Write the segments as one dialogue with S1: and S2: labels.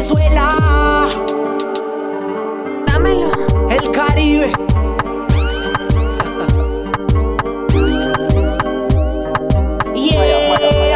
S1: Venezuela.
S2: Dámelo.
S1: El Caribe. Yeah.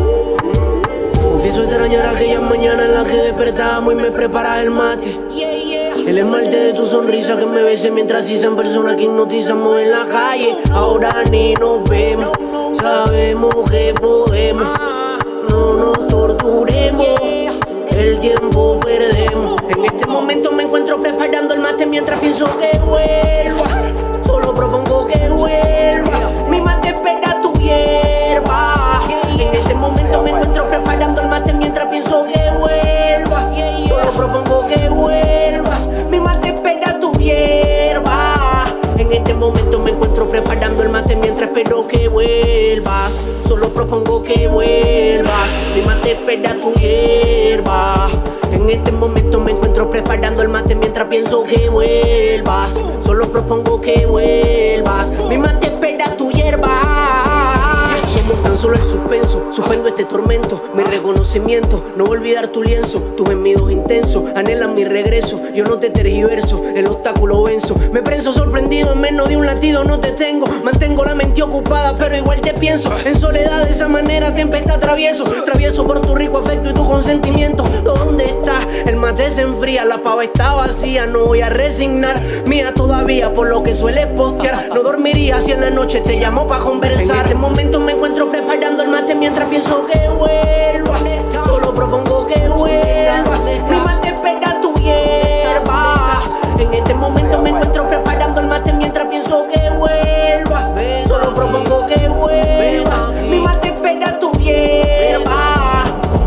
S1: Confieso extrañar aquellas mañanas en las que despertábamos y me preparas el mate. El esmalte de tu sonrisa que me bese mientras en persona que hipnotizamos en la calle. Ahora ni nos vemos, sabemos que podemos. No nos torturemos, el tiempo perdemos. En este momento me encuentro preparando el mate mientras pienso que vuelvas. Solo propongo que vuelvas. Mi mate espera tu hierba. En este momento me encuentro preparando el mate mientras pienso que vuelvas. Solo propongo que vuelvas. Mi mate espera tu hierba. En este momento me encuentro preparando el mate mientras espero que vuelvas. Solo propongo que vuelvas. Mi mate espera tu hierba. En este momento me encuentro preparando el mate mientras pienso que vuelvas. Solo propongo que vuelvas. Mi mate espera tu hierba. Somos tan solo el suspenso, suspendo este tormento. Mi reconocimiento, no voy a olvidar tu lienzo. Tus gemidos intensos, anhelan mi regreso. Yo no te tergiverso, el obstáculo venzo. Me prenso sorprendido, en menos de un latido no te tengo. Mantengo la mente ocupada, pero igual te pienso. En soledad de esa manera tempestad travieso. Travieso por tu rico afecto y tu consentimiento. ¿Dónde estás? El mate se enfría, la pava está vacía. No voy a resignar, mía todavía por lo que sueles postear. No dormiría si en la noche te llamo pa' conversar. En este momento me encuentro preparando el mate mientras pienso que vuelvas. Solo propongo que vuelvas. Mi mate espera tu hierba. En este momento me encuentro preparando el mate mientras pienso que vuelvas. Solo propongo que vuelvas. Mi mate espera tu hierba.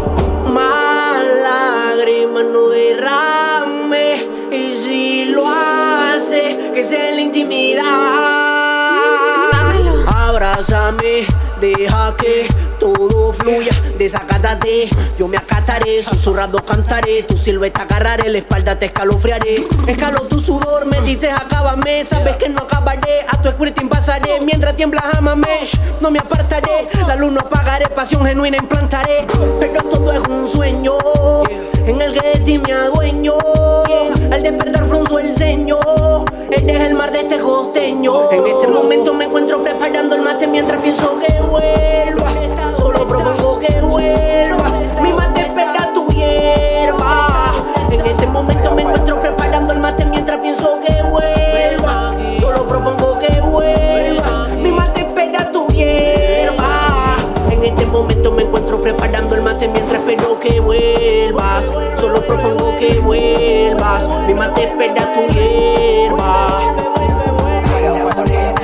S1: Más lágrimas no derrame. Y si lo hace, que sea en la intimidad.
S2: Dámelo.
S1: Abrázame, deja que todo fluya, desacátate, yo me acataré, susurrando cantaré, tu silueta agarraré, la espalda te escalofriaré. Escalo tu sudor, me dices acábame, sabes que no acabaré, a tu squirting pasaré, mientras tiemblas ámame, no me apartaré, la luz no apagaré, pasión genuina implantaré, pero todo es un sueño, en el que de ti me adueño, al despertar frunzo el ceño, eres el mar de este costeño. En este momento me encuentro preparando el mate mientras pienso que vuelvas. Solo propongo que vuelvas. Mi mate espera tu hierba. En este momento me encuentro preparando el mate mientras pienso que vuelvas. Solo propongo que vuelvas. Mi mate espera tu hierba. En este momento me encuentro preparando el mate mientras espero que vuelvas. Solo propongo que vuelvas. Mi mate espera tu hierba.